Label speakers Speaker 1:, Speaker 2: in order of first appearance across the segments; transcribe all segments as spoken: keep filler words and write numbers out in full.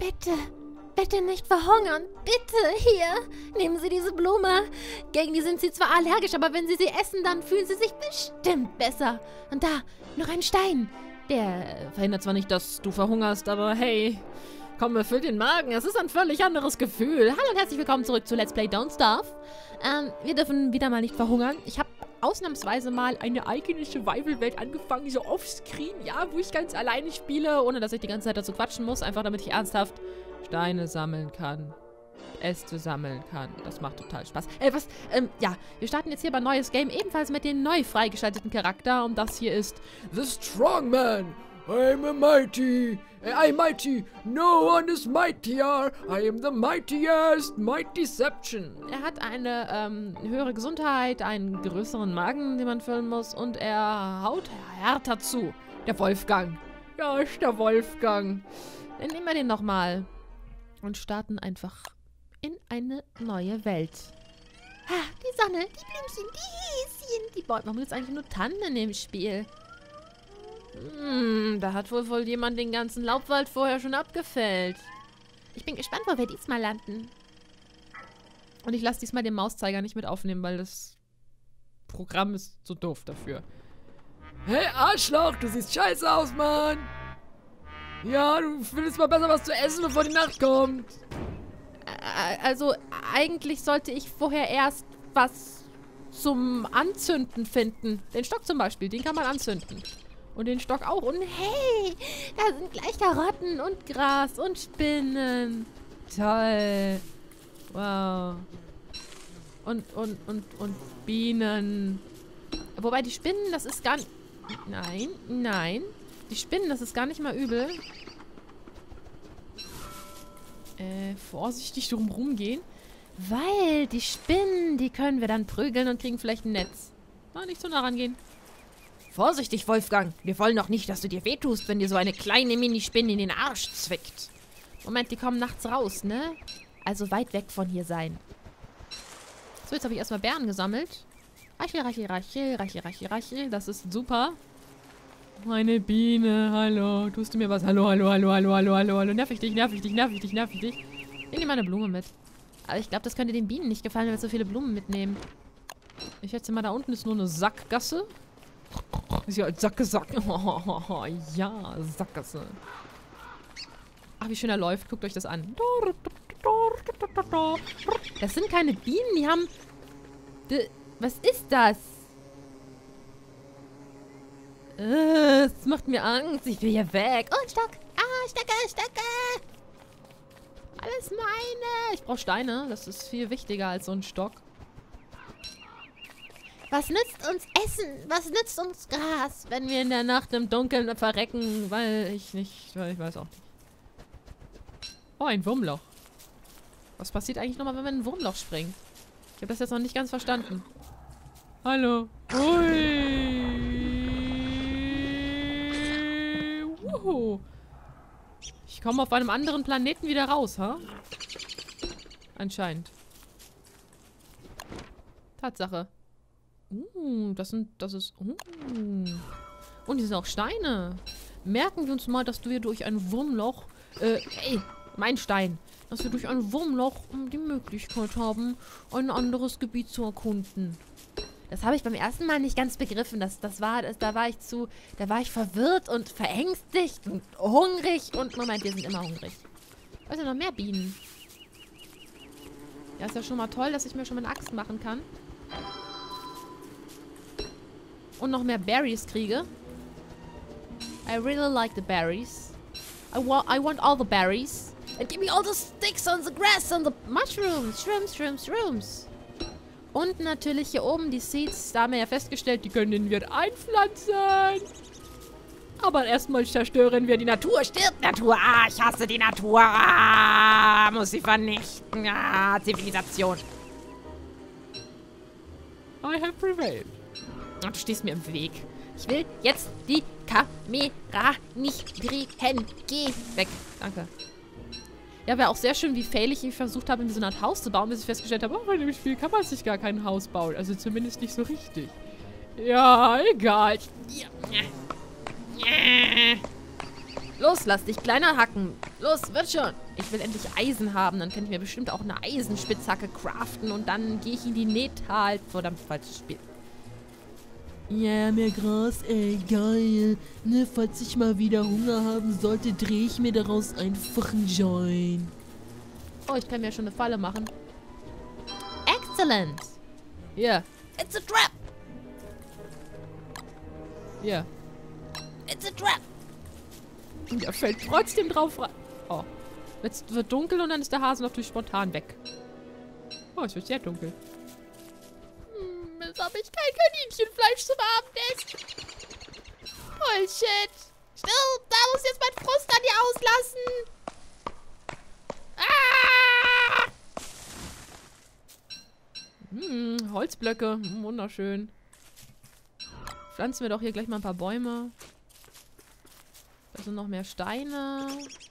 Speaker 1: Bitte, bitte nicht verhungern. Bitte, hier, nehmen Sie diese Blume. Gegen die sind Sie zwar allergisch, aber wenn Sie sie essen, dann fühlen Sie sich bestimmt besser. Und da, noch ein Stein. Der verhindert zwar nicht, dass du verhungerst, aber hey, komm, erfüllt den Magen. Es ist ein völlig anderes Gefühl. Hallo und herzlich willkommen zurück zu Let's Play Don't Starve. Ähm, wir dürfen wieder mal nicht verhungern. Ich habe ausnahmsweise mal eine eigene Survival-Welt angefangen, so offscreen, ja, wo ich ganz alleine spiele, ohne dass ich die ganze Zeit dazu quatschen muss, einfach damit ich ernsthaft Steine sammeln kann. Äste sammeln kann. Das macht total Spaß. Äh, was? Ähm, ja, wir starten jetzt hier bei neues Game, ebenfalls mit dem neu freigeschalteten Charakter. Und das hier ist
Speaker 2: The Strongman. I'm a mighty. I'm mighty. No one is mightier. I am the mightiest. Might Deception.
Speaker 1: Er hat eine ähm, höhere Gesundheit, einen größeren Magen, den man füllen muss. Und er haut härter zu. Der Wolfgang. Ja, ist der Wolfgang. Dann nehmen wir den nochmal. Und starten einfach in eine neue Welt. Ha, die Sonne, die Blümchen, die Häschen, die Bäume. Warum gibt es eigentlich nur Tannen in dem Spiel? Hm, da hat wohl wohl jemand den ganzen Laubwald vorher schon abgefällt. Ich bin gespannt, wo wir diesmal landen. Und ich lasse diesmal den Mauszeiger nicht mit aufnehmen, weil das Programm ist so doof dafür.
Speaker 2: Hey, Arschloch, du siehst scheiße aus, Mann. Ja, du findest mal besser was zu essen, bevor die Nacht kommt.
Speaker 1: Also, eigentlich sollte ich vorher erst was zum Anzünden finden. Den Stock zum Beispiel, den kann man anzünden. Und den Stock auch. Und hey, da sind gleich Karotten und Gras und Spinnen. Toll. Wow. Und, und, und, und Bienen. Wobei die Spinnen, das ist gar nicht... Nein, nein. Die Spinnen, das ist gar nicht mal übel. Äh, vorsichtig drumherum gehen. Weil die Spinnen, die können wir dann prügeln und kriegen vielleicht ein Netz. Mal nicht so nah rangehen. Vorsichtig, Wolfgang. Wir wollen doch nicht, dass du dir wehtust, wenn dir so eine kleine Minispinne in den Arsch zwickt. Moment, die kommen nachts raus, ne? Also weit weg von hier sein. So, jetzt habe ich erstmal Beeren gesammelt. Rachel, Rachel, Rachel, Rachel, Rachel, Rachel. Das ist super. Meine Biene, hallo. Tust du mir was? Hallo, hallo, hallo, hallo, hallo, hallo, hallo. Nerv ich dich, nerv ich dich, nerv ich dich, nerv ich dich. Ich nehme mal eine Blume mit. Aber ich glaube, das könnte den Bienen nicht gefallen, wenn wir so viele Blumen mitnehmen. Ich schätze mal, da unten ist nur eine Sackgasse. Ist ja als Sacke, Sacke. Oh, ja, Sackgasse. Ach, wie schön er läuft. Guckt euch das an. Das sind keine Bienen, die haben... Was ist das? Äh, es macht mir Angst. Ich will hier weg. Oh, ein Stock. Ah, Stöcke, Stöcke. Alles meine. Ich brauche Steine. Das ist viel wichtiger als so ein Stock. Was nützt uns Essen? Was nützt uns Gras, wenn wir in der Nacht im Dunkeln verrecken? Weil ich nicht... Weil ich weiß auch nicht. Oh, ein Wurmloch. Was passiert eigentlich nochmal, wenn man in ein Wurmloch springt? Ich habe das jetzt noch nicht ganz verstanden. Hallo. Ui. Wuhu. Ich komme auf einem anderen Planeten wieder raus, ha? Anscheinend. Tatsache. Uh, das sind, das ist, uh. Und hier sind auch Steine. Merken wir uns mal, dass wir durch ein Wurmloch, äh, ey, mein Stein, dass wir durch ein Wurmloch die Möglichkeit haben, ein anderes Gebiet zu erkunden. Das habe ich beim ersten Mal nicht ganz begriffen. Das, das war, das, da war ich zu, da war ich verwirrt und verängstigt und hungrig und, Moment, wir sind immer hungrig. Da sind noch mehr Bienen. Ja, ist ja schon mal toll, dass ich mir schon mal eine Axt machen kann. Und noch mehr Berries kriege. I really like the berries. I, wa I want all the berries. And give me all the sticks on the grass and the mushrooms. Shrooms, shrooms, shrooms. Und natürlich hier oben die Seeds. Da haben wir ja festgestellt, die können wir einpflanzen. Aber erstmal zerstören wir die Natur. Stirbt Natur. Ah, ich hasse die Natur. Ah, muss sie vernichten. Ah, Zivilisation. I have prevailed. Oh, du stehst mir im Weg. Ich will jetzt die Kamera nicht drehen. Geh weg. Danke. Ja, wäre auch sehr schön, wie fail ich versucht habe, mir so eine Art Haus zu bauen, bis ich festgestellt habe, oh, in dem Spiel kann man sich gar kein Haus bauen. Also zumindest nicht so richtig. Ja, egal. Los, lass dich kleiner hacken. Los, wird schon. Ich will endlich Eisen haben. Dann kann ich mir bestimmt auch eine Eisenspitzhacke craften. Und dann gehe ich in die Netal. Verdammt, falsches Spiel.
Speaker 3: Ja, mehr Gras, ey, geil. Ne, falls ich mal wieder Hunger haben sollte, drehe ich mir daraus einfach einen Joint.
Speaker 1: Oh, ich kann mir schon eine Falle machen. Excellent. Hier. It's a trap. Hier. It's a trap. Und er fällt trotzdem drauf rein. Oh. Jetzt wird dunkel und dann ist der Hase natürlich spontan weg. Oh, es wird sehr dunkel. Hm, jetzt habe ich kein Kaninchenfleisch zum Abendessen. Bullshit. Stirb, da muss jetzt mein Frust an dir auslassen. Ah! Hm, Holzblöcke. Hm, wunderschön. Pflanzen wir doch hier gleich mal ein paar Bäume. Da sind noch mehr Steine.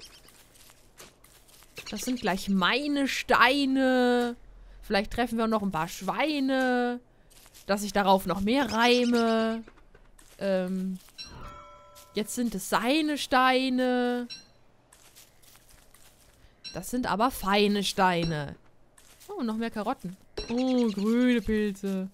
Speaker 1: Das sind gleich meine Steine. Vielleicht treffen wir auch noch ein paar Schweine. Dass ich darauf noch mehr reime. Ähm, jetzt sind es seine Steine. Das sind aber feine Steine. Oh, noch mehr Karotten. Oh, grüne Pilze.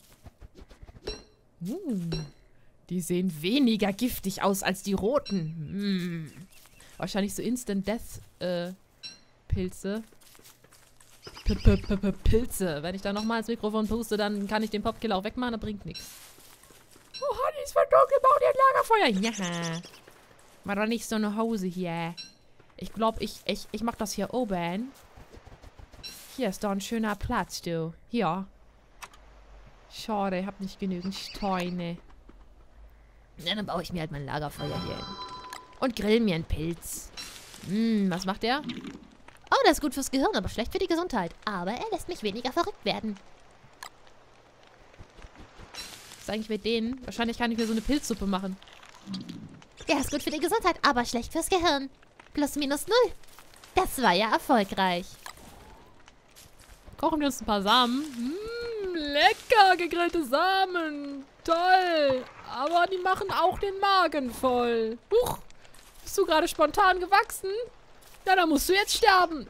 Speaker 1: Uh, die sehen weniger giftig aus als die roten. Mm. Wahrscheinlich so Instant Death äh, Pilze. P -p -p -p Pilze. Wenn ich da nochmal ins Mikrofon puste, dann kann ich den Popkiller auch wegmachen. Das bringt nichts. Oh, Honey, es wird dunkel. Bau dir ein Lagerfeuer. Ja. Mach doch nicht so eine Hose hier. Ich glaube, ich, ich, ich mach das hier oben. Hier ist doch ein schöner Platz, du. Hier. Schade, ich hab nicht genügend Steine. Ja, dann baue ich mir halt mein Lagerfeuer hier hin. Und grill mir einen Pilz. Hm, was macht der?
Speaker 4: Oh, das ist gut fürs Gehirn, aber schlecht für die Gesundheit. Aber er lässt mich weniger verrückt werden.
Speaker 1: Was ist eigentlich mit denen? Wahrscheinlich kann ich mir so eine Pilzsuppe machen.
Speaker 4: Der ist gut für die Gesundheit, aber schlecht fürs Gehirn. Plus minus null. Das war ja erfolgreich.
Speaker 1: Kochen wir uns ein paar Samen. Mmh, lecker, gegrillte Samen. Toll. Aber die machen auch den Magen voll. Huch, bist du gerade spontan gewachsen? Ja, dann musst du jetzt sterben.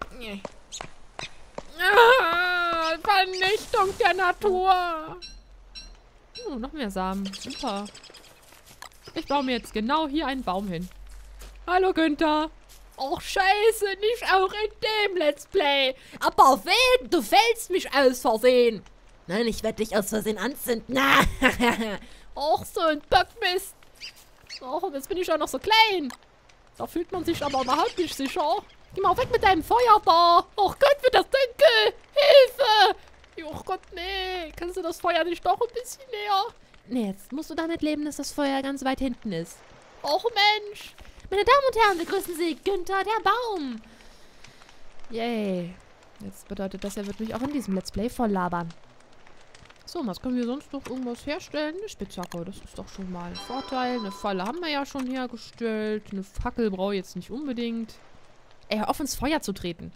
Speaker 1: Ah, Vernichtung der Natur. Oh, noch mehr Samen. Super. Ich baue mir jetzt genau hier einen Baum hin. Hallo, Günther. Och, scheiße, nicht auch in dem Let's Play. Aber wen? Du fällst mich aus Versehen.
Speaker 4: Nein, ich werde dich aus Versehen anzünden.
Speaker 1: Och, so ein Böckmist. Och, und jetzt bin ich auch noch so klein. Da fühlt man sich aber überhaupt nicht sicher. Geh mal weg mit deinem Feuer da. Och Gott, wird das dunkel. Hilfe. Och Gott, nee. Kannst du das Feuer nicht doch ein bisschen näher? Nee, jetzt musst du damit leben, dass das Feuer ganz weit hinten ist. Och Mensch.
Speaker 4: Meine Damen und Herren, begrüßen Sie Günther, der Baum.
Speaker 1: Yay. Jetzt bedeutet das, er wird mich auch in diesem Let's Play voll labern. So, was können wir sonst noch irgendwas herstellen? Eine Spitzhacke, das ist doch schon mal ein Vorteil. Eine Falle haben wir ja schon hergestellt. Eine Fackel brauche ich jetzt nicht unbedingt. Ey, hör auf, ins Feuer zu treten.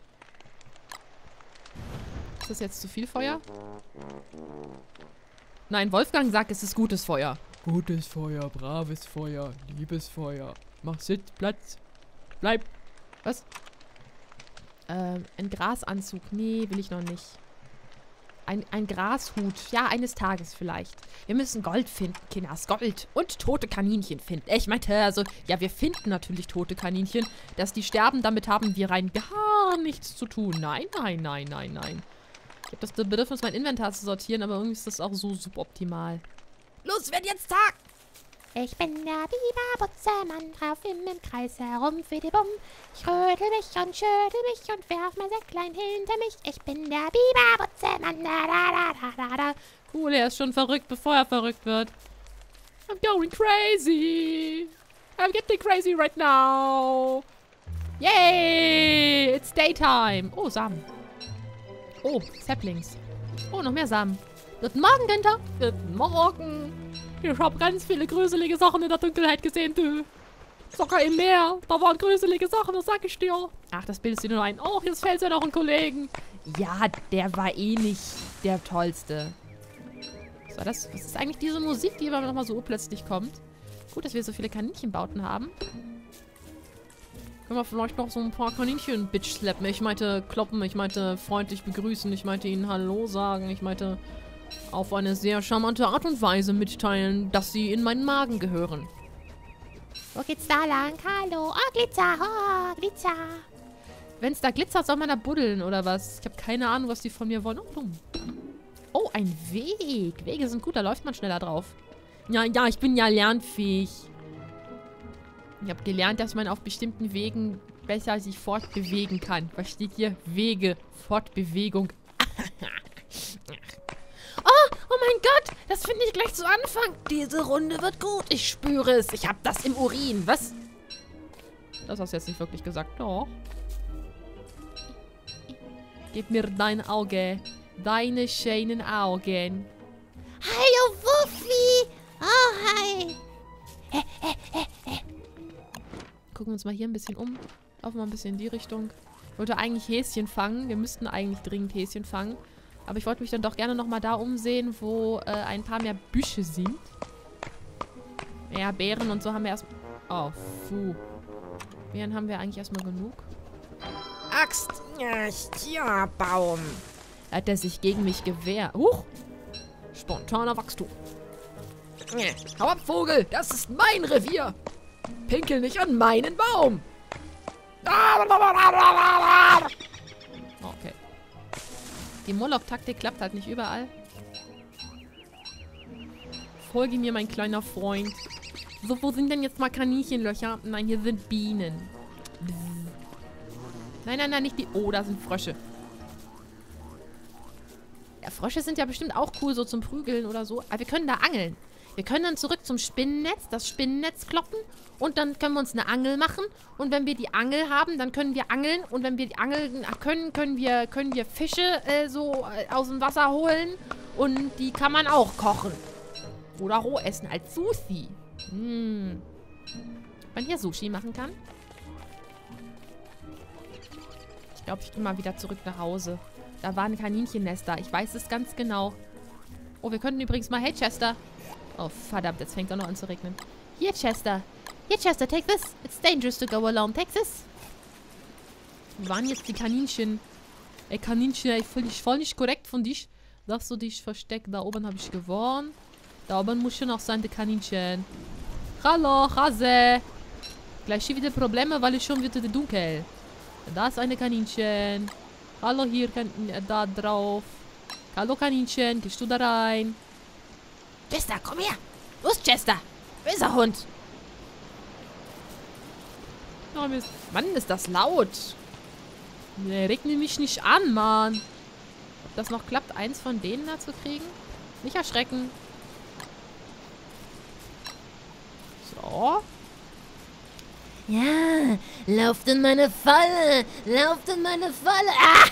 Speaker 1: Ist das jetzt zu viel Feuer? Nein, Wolfgang sagt, es ist gutes Feuer.
Speaker 2: Gutes Feuer, braves Feuer, liebes Feuer. Mach Sitz, Platz. Bleib.
Speaker 1: Was? Ähm, ein Grasanzug. Nee, will ich noch nicht. Ein, ein Grashut. Ja, eines Tages vielleicht. Wir müssen Gold finden, Kinders. Gold. Und tote Kaninchen finden. Ich meinte, also, ja, wir finden natürlich tote Kaninchen. Dass die sterben, damit haben wir rein gar nichts zu tun. Nein, nein, nein, nein, nein. Ich habe das Bedürfnis, mein Inventar zu sortieren, aber irgendwie ist das auch so suboptimal. Los, wird jetzt Tag!
Speaker 4: Ich bin der Biber-Butzemann, drauf im Kreis herum für die Bumm. Ich rödel mich und schüttel mich und werf mein Säcklein hinter mich. Ich bin der Biber-Butzemann, da da da da da.
Speaker 1: Cool, er ist schon verrückt, bevor er verrückt wird. I'm going crazy. I'm getting crazy right now. Yay! It's daytime. Oh, Samen. Oh, Saplings. Oh, noch mehr Samen. Guten Morgen, Günther. Guten Morgen. Ich habe ganz viele gruselige Sachen in der Dunkelheit gesehen, du. Sogar im Meer. Da waren gruselige Sachen, das sag ich dir. Ach, das bildest du nur ein. Oh, jetzt fällt ja noch ein Kollegen. Ja, der war eh nicht der Tollste. Was war das? Was ist eigentlich diese Musik, die immer noch mal so plötzlich kommt? Gut, dass wir so viele Kaninchenbauten haben. Können wir vielleicht noch so ein paar Kaninchen bitch slappen. Ich meinte kloppen, ich meinte freundlich begrüßen, ich meinte ihnen Hallo sagen, ich meinte auf eine sehr charmante Art und Weise mitteilen, dass sie in meinen Magen gehören.
Speaker 4: Wo geht's da lang? Hallo. Oh, Glitzer. Oh, Glitzer.
Speaker 1: Wenn es da glitzert, soll man da buddeln oder was? Ich habe keine Ahnung, was die von mir wollen. Oh, dumm. Oh, ein Weg. Wege sind gut, da läuft man schneller drauf. Ja, ja, ich bin ja lernfähig. Ich habe gelernt, dass man auf bestimmten Wegen besser sich fortbewegen kann. Was steht hier? Wege, Fortbewegung. Oh, oh mein Gott, das finde ich gleich zu Anfang. Diese Runde wird gut, ich spüre es. Ich habe das im Urin. Was? Das hast du jetzt nicht wirklich gesagt. Doch. Gib mir dein Auge. Deine schönen Augen.
Speaker 4: Hallo, Wuffi. Oh, hi.
Speaker 1: Gucken wir uns mal hier ein bisschen um. Laufen wir ein bisschen in die Richtung. Ich wollte eigentlich Häschen fangen. Wir müssten eigentlich dringend Häschen fangen. Aber ich wollte mich dann doch gerne nochmal da umsehen, wo äh, ein paar mehr Büsche sind. Ja, Beeren und so haben wir erst... Oh, puh. Beeren haben wir eigentlich erstmal genug.
Speaker 5: Axt! Ja, ja, Baum.
Speaker 1: Hat er sich gegen mich gewehrt. Huch! Spontaner Wachstum.
Speaker 5: Ja.
Speaker 2: Hau ab, Vogel! Das ist mein Revier! Pinkel nicht an meinen Baum!
Speaker 1: Okay. Die Moloch-Taktik klappt halt nicht überall. Folge mir, mein kleiner Freund. So, wo sind denn jetzt mal Kaninchenlöcher? Nein, hier sind Bienen. Bzz. Nein, nein, nein, nicht die... Oh, da sind Frösche. Ja, Frösche sind ja bestimmt auch cool, so zum Prügeln oder so. Aber wir können da angeln. Wir können dann zurück zum Spinnennetz, das Spinnennetz kloppen. Und dann können wir uns eine Angel machen. Und wenn wir die Angel haben, dann können wir angeln. Und wenn wir die Angel können, können wir, können wir Fische äh, so äh, aus dem Wasser holen. Und die kann man auch kochen. Oder roh essen als Sushi. Hm. Wenn man hier Sushi machen kann. Ich glaube, ich gehe mal wieder zurück nach Hause. Da war ein Kaninchennester. Ich weiß es ganz genau. Oh, wir könnten übrigens mal... Hey, Chester. Oh, verdammt. Jetzt fängt es auch noch an zu regnen. Hier, Chester. Hier, Chester. Take this. It's dangerous to go alone. Take this. Wo waren jetzt die Kaninchen? Ey, Kaninchen, ey, voll nicht, voll nicht korrekt von dich. Dass du dich versteckt. Da oben habe ich gewonnen. Da oben muss schon auch sein, die Kaninchen. Hallo, Hase. Gleich hier wieder Probleme, weil es schon wird dunkel. Da ist eine Kaninchen. Hallo, hier, kan da drauf. Hallo, Kaninchen. Gehst du da rein?
Speaker 4: Chester, komm her. Los, Chester. Böser Hund.
Speaker 1: Oh, Mist. Mann, ist das laut. Nee, regne mich nicht an, Mann. Ob das noch klappt, eins von denen da zu kriegen? Nicht erschrecken. So.
Speaker 4: Ja, lauft in meine Falle. Lauft in meine Falle. Ah.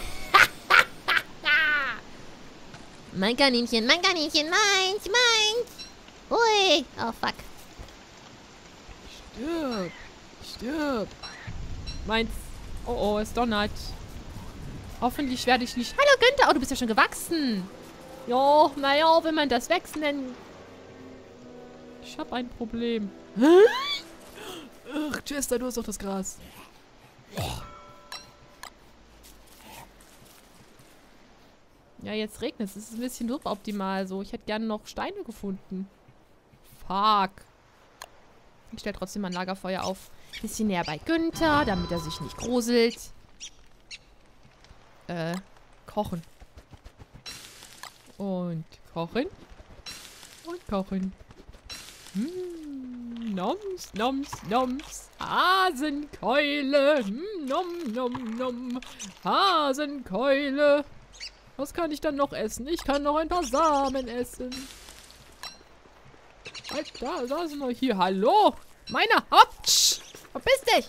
Speaker 4: Mein Kaninchen, mein Kaninchen, meins, meins. Ui. Oh, fuck.
Speaker 2: Stirb! Stirb!
Speaker 1: Meins. Oh, oh, es donnert. Hoffentlich werde ich nicht... Hallo, Günther. Oh, du bist ja schon gewachsen. Jo, naja, wenn man das wachsen nennt. Ich habe ein Problem.
Speaker 2: Ach, Chester, du hast doch das Gras.
Speaker 1: Ja, jetzt regnet es. Es ist ein bisschen suboptimal so. Ich hätte gerne noch Steine gefunden. Fuck. Ich stelle trotzdem mein Lagerfeuer auf. Bisschen näher bei Günther, damit er sich nicht gruselt. Äh, kochen. Und kochen. Und kochen. Hm, noms, noms, noms. Hasenkeule. Hm, nom, nom, nom. Hasenkeule. Was kann ich dann noch essen? Ich kann noch ein paar Samen essen. Alter, da sind wir hier. Hallo? Meiner. Hopp. Verpiss dich.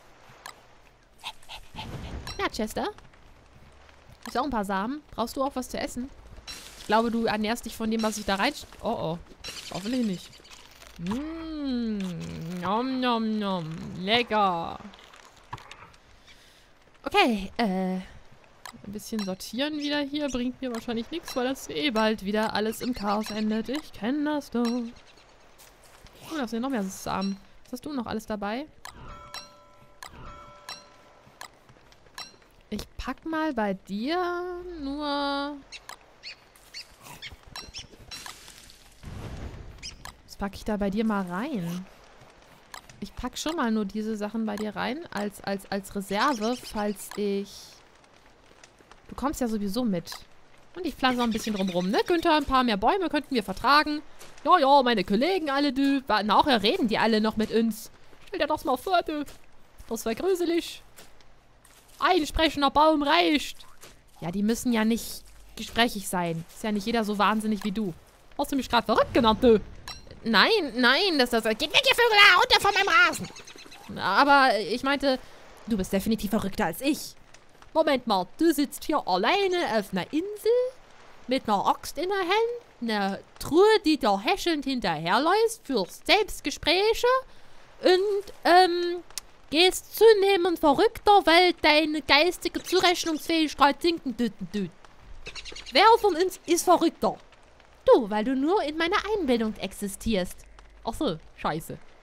Speaker 1: Na, Chester. Hast du auch ein paar Samen? Brauchst du auch was zu essen? Ich glaube, du ernährst dich von dem, was ich da rein... Oh, oh. Hoffentlich nicht. Mmh. Nom, nom, nom. Lecker. Okay, äh... ein bisschen sortieren wieder hier bringt mir wahrscheinlich nichts, weil das eh bald wieder alles im Chaos endet. Ich kenne das doch. Oh, da sind noch mehr Samen. Was hast du noch alles dabei? Ich pack mal bei dir nur... Was packe ich da bei dir mal rein? Ich pack schon mal nur diese Sachen bei dir rein, als, als, als Reserve, falls ich... Du kommst ja sowieso mit. Und ich pflanze noch ein bisschen drumrum, ne, Günther? Ein paar mehr Bäume könnten wir vertragen. Ja, ja, meine Kollegen alle, du. Nachher reden die alle noch mit uns. Stell dir das mal vor, du. Das wäre gruselig. Ein sprechender Baum reicht. Ja, die müssen ja nicht gesprächig sein. Ist ja nicht jeder so wahnsinnig wie du. Hast du mich gerade verrückt genannt, du? Nein, nein, das ist... Geht weg, ihr Vögel, da, runter von meinem Rasen. Aber ich meinte, du bist definitiv verrückter als ich. Moment mal, du sitzt hier alleine auf einer Insel mit einer Axt in der Hand, einer Truhe, die da häschelnd hinterherläuft für Selbstgespräche und ähm, gehst zunehmend verrückter, weil deine geistige Zurechnungsfähigkeit sinken tut. Wer von uns ist verrückter? Du, weil du nur in meiner Einbildung existierst. Ach so, scheiße.